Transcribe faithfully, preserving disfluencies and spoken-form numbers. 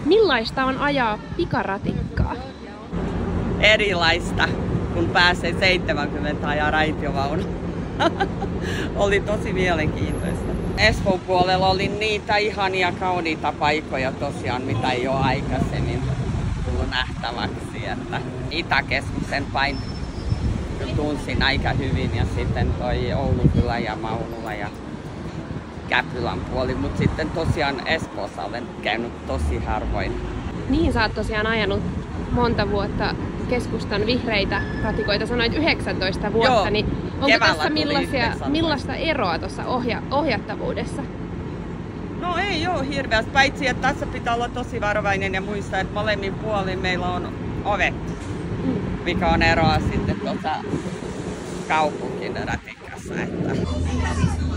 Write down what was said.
Millaista on ajaa pikaratikkaa? Erilaista, kun pääsee seitsemänkymmentä ajaa raitiovaunu. Oli tosi mielenkiintoista. Espoon puolella oli niitä ihania kauniita paikkoja tosiaan, mitä ei ole aikaisemmin tullut nähtäväksi. Että Itäkeskuksen päin tunsin aika hyvin ja sitten toi Oulukylä ja Maunula ja Käpylän puoli, mutta sitten tosiaan Espoossa olen käynyt tosi harvoin. Niin, sä oot tosiaan ajanut monta vuotta keskustan vihreitä ratikoita, sanoit yhdeksäntoista vuotta, Joo, niin onko tässä millaisia, millaista eroa tuossa ohja, ohjattavuudessa? No ei ole hirveästi, paitsi että tässä pitää olla tosi varovainen ja muistaa, että molemmin puolin meillä on ovet, mm. mikä on eroa sitten tuossa kaupunkin ratikassa. Että